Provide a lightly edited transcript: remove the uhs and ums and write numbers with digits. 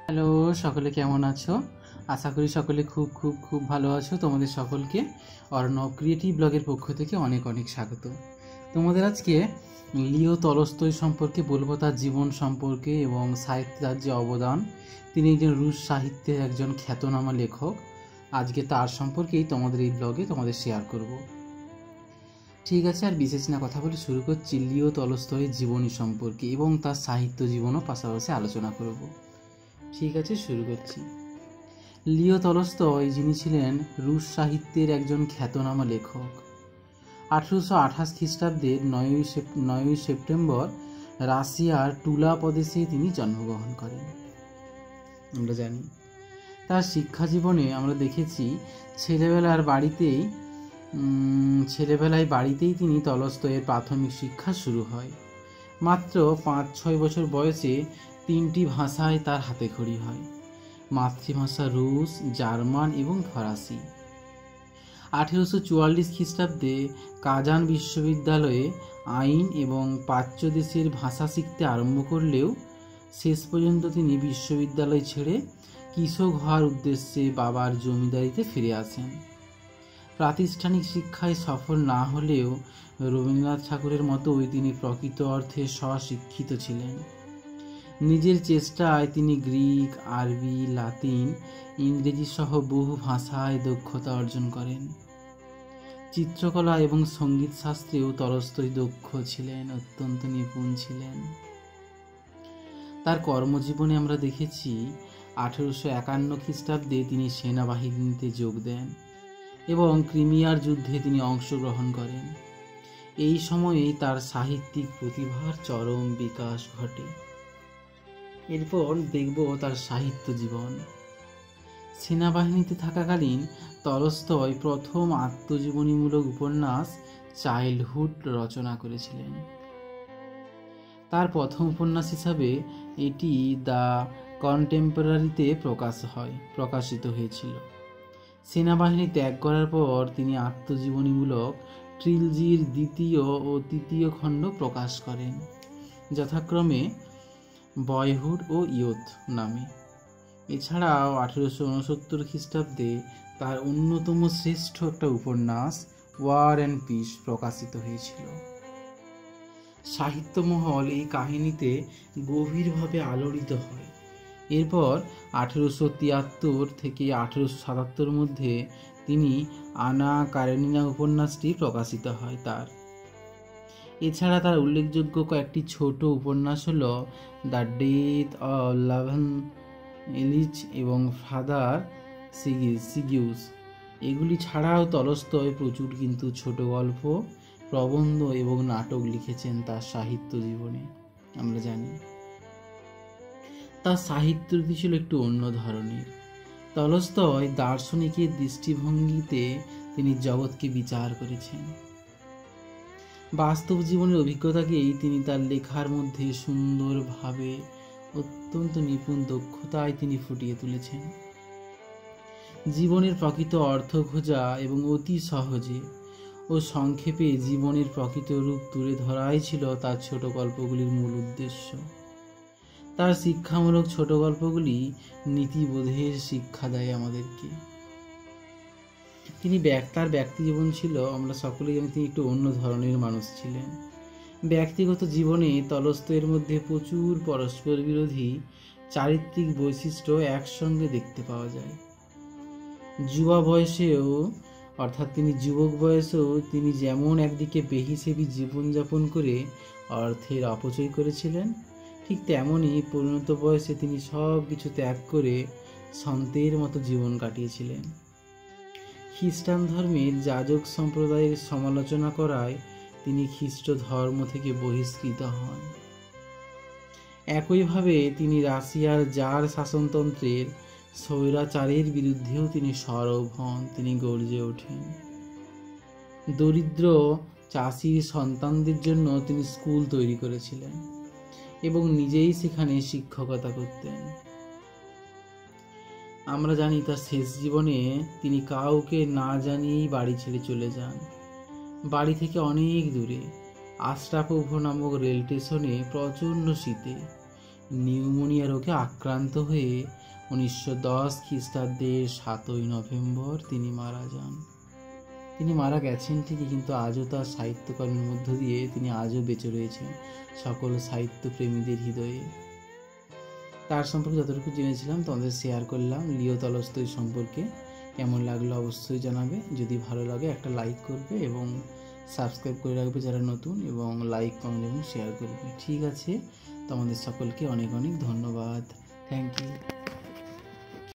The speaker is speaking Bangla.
হ্যালো, সকলে কেমন আছো? আশা করি সকলে খুব খুব খুব ভালো আছো। তোমাদের সকলকে অর্ণব ক্রিয়েটিভ ব্লগের পক্ষ থেকে অনেক অনেক স্বাগত। তোমাদের আজকে লিও তলস্তয় সম্পর্কে বলবো, তার জীবন সম্পর্কে এবং সাহিত্যে তার যে অবদান। তিনি একজন রুশ সাহিত্যের একজন খ্যাতনামা লেখক। আজকে তার সম্পর্কেই তোমাদের এই ব্লগে তোমাদের শেয়ার করব। ঠিক আছে, আর বিশেষ না কথা বলে শুরু করছি লিও তলস্তয়ের জীবনী সম্পর্কে এবং তার সাহিত্য জীবনও পাশাপাশি আলোচনা করব। ঠিক আছে, শুরু করছি। লিও তলস্তয়, যিনি ছিলেন রুশ সাহিত্যের একজন খ্যাতনামা লেখক, 1828 খ্রিস্টাব্দের 9ই সেপ্টেম্বর রাশিয়ার টুলা প্রদেশে তিনি জন্মগ্রহণ করেন। আমরা জানি তার শিক্ষা জীবনে আমরা দেখেছি ছেলেবেলায় বাড়িতেই তিনি তলস্তয়ের প্রাথমিক শিক্ষা শুরু হয়। মাত্র 5-6 বছর বয়সে 3টি ভাষায় তার হাতেখড়ি হয়: মাতৃভাষা রুশ, জার্মান এবং ফরাসি। 1844 খ্রিস্টাব্দে কাজান বিশ্ববিদ্যালয়ে আইন এবং প্রাচ্য দেশের ভাষা শিখতে আরম্ভ করলেও শেষ পর্যন্ত তিনি বিশ্ববিদ্যালয় ছেড়ে কৃষক হওয়ার উদ্দেশ্যে বাবার জমিদারিতে ফিরে আসেন। প্রাতিষ্ঠানিক শিক্ষায় সফল না হলেও রবীন্দ্রনাথ ঠাকুরের মতোই তিনি প্রকৃত অর্থে স্বশিক্ষিত ছিলেন। নিজের চেষ্টায় তিনি গ্রিক, আরবি, লাতিন, ইংরেজি সহ বহু ভাষায় দক্ষতা অর্জন করেন। চিত্রকলা এবং সঙ্গীত শাস্ত্রেও তলস্তয় দক্ষ ছিলেন, অত্যন্ত নিপুণ ছিলেন। তার কর্মজীবনে আমরা দেখেছি 1851 খ্রিস্টাব্দে তিনি সেনাবাহিনীতে যোগ দেন এবং ক্রিমিয়ার যুদ্ধে তিনি অংশগ্রহণ করেন। এই সময়েই তার সাহিত্যিক প্রতিভার চরম বিকাশ ঘটে। এরপর দেখব তার সাহিত্য জীবন। সেনাবাহিনীতে থাকাকালীন তলস্তয় প্রথম আত্মজীবনীমূলক উপন্যাস চাইল্ডহুড রচনা করেছিলেন। তার প্রথম উপন্যাস হিসাবে এটি দ্য কন্টেম্পোরারিতে প্রকাশিত হয়েছিল। সেনাবাহিনী ত্যাগ করার পর তিনি আত্মজীবনীমূলক ট্রিলজির দ্বিতীয় ও তৃতীয় খণ্ড প্রকাশ করেন, যথাক্রমে বয়হুড ও ইয়ুথ নামে। এছাড়াও 1869 খ্রিস্টাব্দে তার অন্যতম শ্রেষ্ঠ একটা উপন্যাস ওয়ার অ্যান্ড পিস প্রকাশিত হয়েছিল। সাহিত্যমহল এই কাহিনীতে গভীরভাবে আলোড়িত হয়। এরপর 1873 থেকে 1877 মধ্যে তিনি আনা কারেনিনা উপন্যাসটি প্রকাশিত হয় তার। এছাড়া তার উল্লেখযোগ্য কয়েকটি ছোট উপন্যাস হল দ্য ডেথ অফ লাভান ইলিচ এবং ফাদার সিগিউস। এগুলি ছাড়াও তলস্তয় প্রচুর কিন্তু ছোট গল্প, প্রবন্ধ এবং নাটক লিখেছেন তার সাহিত্য জীবনে। আমরা জানি তার সাহিত্য রীতি ছিল একটু অন্য ধরনের। তলস্তয় দার্শনিকের দৃষ্টিভঙ্গিতে তিনি জগৎকে বিচার করেছেন। বাস্তব জীবনের অভিজ্ঞতাকেই তিনি তার লেখার মধ্যে সুন্দরভাবে, অত্যন্ত নিপুণ দক্ষতায় তিনি ফুটিয়ে তুলেছেন। জীবনের প্রকৃত অর্থ খোঁজা এবং অতি সহজে ও সংক্ষেপে জীবনের প্রকৃত রূপ তুলে ধরাই ছিল তার ছোট গল্পগুলির মূল উদ্দেশ্য। তার শিক্ষামূলক ছোট গল্পগুলি নীতিবোধের শিক্ষা দেয় আমাদেরকে। তার ব্যক্তি জীবন ছিল, আমরা সকলেই জানি, তিনি একটু অন্য ধরনের মানুষ ছিলেন। ব্যক্তিগত জীবনে তলস্তয়ের মধ্যে প্রচুর পরস্পর বিরোধী চারিত্রিক বৈশিষ্ট্য একসঙ্গে দেখতে পাওয়া যায়। যুবক বয়সেও তিনি যেমন একদিকে বেহিসেবি জীবনযাপন করে অর্থের অপচয় করেছিলেন, ঠিক তেমনই পরিণত বয়সে তিনি সব কিছু ত্যাগ করে সন্তের মতো জীবন কাটিয়েছিলেন। খ্রিস্টান ধর্মের যাজক সম্প্রদায়ের সমালোচনা করায় তিনি খ্রিস্ট ধর্ম থেকে বহিষ্কৃত হন। একইভাবে তিনি রাশিয়ার জার শাসনতন্ত্রের স্বৈরাচারের বিরুদ্ধেও তিনি সরব হন, তিনি গর্জে ওঠেন। দরিদ্র চাষির সন্তানদের জন্য তিনি স্কুল তৈরি করেছিলেন এবং নিজেই সেখানে শিক্ষকতা করতেন। আমরা জানি তার শেষ জীবনে তিনি কাউকে না জানিয়েই বাড়ি ছেড়ে চলে যান। বাড়ি থেকে অনেক দূরে আশরাপোভ নামক রেল স্টেশনে প্রচণ্ড শীতে নিউমোনিয়া রোগে আক্রান্ত হয়ে 1910 খ্রিস্টাব্দের 7ই নভেম্বর তিনি মারা যান। তিনি মারা গেছেন ঠিকই, কিন্তু আজও তার সাহিত্যকর্মের মধ্য দিয়ে তিনি আজও বেঁচে রয়েছেন সকল সাহিত্যপ্রেমীদের হৃদয়ে। তার সম্পর্কে যতটুকু জেনেছিলাম তোমাদের শেয়ার করলাম। লিও টলস্টয় সম্পর্কে কেমন লাগলো অবশ্যই জানাবে। যদি ভালো লাগে একটা লাইক করবে এবং সাবস্ক্রাইব করে রাখবে যারা নতুন, এবং লাইক, কমেন্ট এবং শেয়ার করবে। ঠিক আছে, তোমাদের সকলকে অনেক অনেক ধন্যবাদ। Thank you.